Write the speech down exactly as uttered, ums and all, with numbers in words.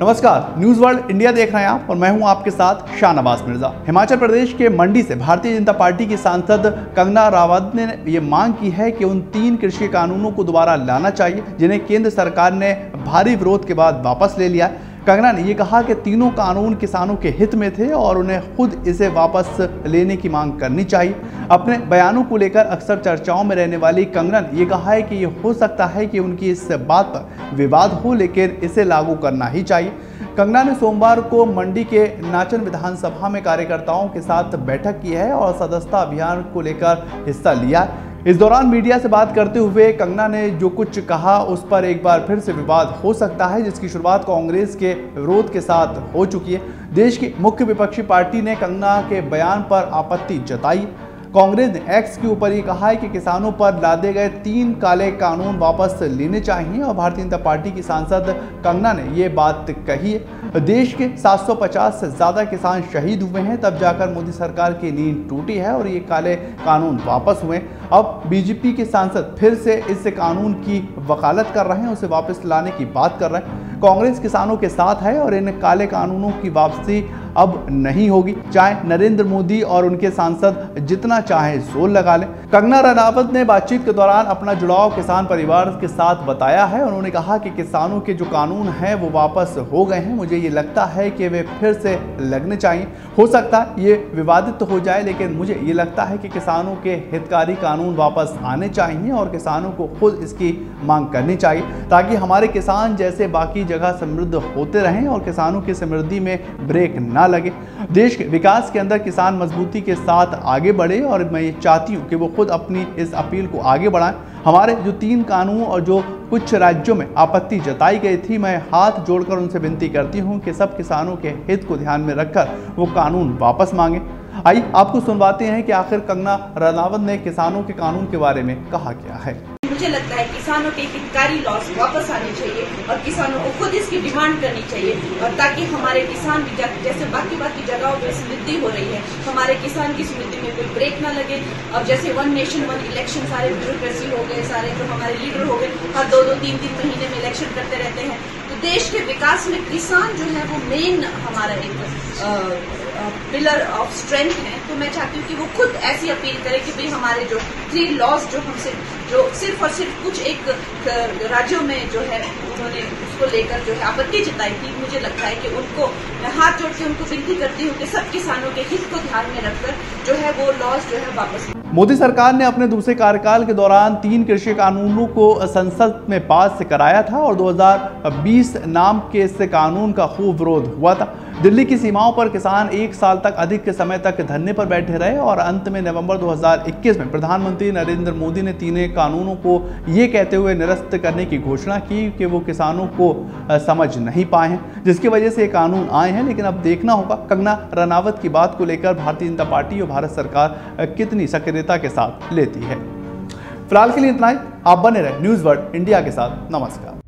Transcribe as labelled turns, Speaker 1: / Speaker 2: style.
Speaker 1: नमस्कार, news world India देख रहे हैं आप और मैं हूं आपके साथ शाहनवाज मिर्जा। हिमाचल प्रदेश के मंडी से भारतीय जनता पार्टी की सांसद कंगना रनावत ने ये मांग की है कि उन तीन कृषि कानूनों को दोबारा लाना चाहिए जिन्हें केंद्र सरकार ने भारी विरोध के बाद वापस ले लिया। कंगना ने ये कहा कि तीनों कानून किसानों के हित में थे और उन्हें खुद इसे वापस लेने की मांग करनी चाहिए। अपने बयानों को लेकर अक्सर चर्चाओं में रहने वाली कंगना ने ये कहा है कि ये हो सकता है कि उनकी इस बात पर विवाद हो, लेकिन इसे लागू करना ही चाहिए। कंगना ने सोमवार को मंडी के नाचन विधानसभा में कार्यकर्ताओं के साथ बैठक की है और सदस्यता अभियान को लेकर हिस्सा लिया। इस दौरान मीडिया से बात करते हुए कंगना ने जो कुछ कहा उस पर एक बार फिर से विवाद हो सकता है, जिसकी शुरुआत कांग्रेस के विरोध के साथ हो चुकी है। देश की मुख्य विपक्षी पार्टी ने कंगना के बयान पर आपत्ति जताई। कांग्रेस ने एक्स के ऊपर ये कहा है कि किसानों पर लादे गए तीन काले कानून वापस लेने चाहिए और भारतीय जनता पार्टी की सांसद कंगना ने ये बात कही है। देश के सात सौ पचास से ज़्यादा किसान शहीद हुए हैं, तब जाकर मोदी सरकार की नींद टूटी है और ये काले कानून वापस हुए। अब बीजेपी के सांसद फिर से इस कानून की वकालत कर रहे हैं, उसे वापस लाने की बात कर रहे हैं। कांग्रेस किसानों के साथ है और इन काले कानूनों की वापसी अब नहीं होगी, चाहे नरेंद्र मोदी और उनके सांसद जितना चाहे जोर लगा लें। कंगना रनावत ने बातचीत के दौरान अपना जुड़ाव किसान परिवार के साथ बताया है। उन्होंने कहा कि किसानों के जो कानून हैं वो वापस हो गए हैं, मुझे ये लगता है कि वे फिर से लगने चाहिए। हो सकता है ये विवादित तो हो जाए, लेकिन मुझे ये लगता है कि किसानों के हितकारी कानून वापस आने चाहिए और किसानों को खुद इसकी मांग करनी चाहिए, ताकि हमारे किसान जैसे बाकी जगह समृद्ध होते रहें और किसानों की समृद्धि में ब्रेक ना लगे। देश के विकास के अंदर किसान मजबूती के साथ आगे बढ़े और मैं ये चाहती हूँ कि वो खुद अपनी इस अपील को आगे बढ़ाएं। हमारे जो तीन कानून और जो कुछ राज्यों में आपत्ति जताई गई थी, मैं हाथ जोड़कर उनसे विनती करती हूँ कि सब किसानों के हित को ध्यान में रखकर वो कानून वापस मांगे। आइए आपको सुनवाते हैं कि आखिर कंगना रनावत ने किसानों के कानून के बारे में कहा क्या है।
Speaker 2: मुझे लगता है किसानों के हितकारी लॉस वापस आने चाहिए और किसानों को खुद इसकी डिमांड करनी चाहिए, और ताकि हमारे किसान भी जैसे बाकी बाकी जगहों पे समृद्धि हो रही है, हमारे किसान की समृद्धि में कोई ब्रेक ना लगे। और जैसे वन नेशन वन इलेक्शन सारे ब्यूरोक्रेसी हो गए, सारे जो हमारे लीडर हो गए, हर दो दो तीन तीन महीने में इलेक्शन करते रहते हैं, तो देश के विकास में किसान जो है वो मेन हमारा एक पिलर ऑफ स्ट्रेंथ है। तो मैं चाहती हूँ कि वो खुद ऐसी अपील करे कि भाई हमारे जो थ्री लॉज जो हमसे जो सिर्फ और सिर्फ कुछ एक राज्यों में जो है उन्होंने उसको लेकर जो है आपत्ति जताई थी, मुझे लगता है कि उनको मैं हाथ जोड़ के उनको विनती करती हूँ कि सब किसानों के हित को ध्यान में रखकर जो है वो लॉज जो है वापस।
Speaker 1: मोदी सरकार ने अपने दूसरे कार्यकाल के दौरान तीन कृषि कानूनों को संसद में पास कराया था और दो हज़ार बीस नाम के इस कानून का खूब विरोध हुआ था। दिल्ली की सीमाओं पर किसान एक साल तक अधिक के समय तक धरने पर बैठे रहे और अंत में नवंबर दो हज़ार इक्कीस में प्रधानमंत्री नरेंद्र मोदी ने तीनों कानूनों को ये कहते हुए निरस्त करने की घोषणा की कि वो किसानों को समझ नहीं पाए हैं, जिसकी वजह से ये कानून आए हैं। लेकिन अब देखना होगा कंगना रनावत की बात को लेकर भारतीय जनता पार्टी और भारत सरकार कितनी सक्रियता के साथ लेती है। फिलहाल के लिए इतना ही। आप बने रहे न्यूज वर्ल्ड इंडिया के साथ। नमस्कार।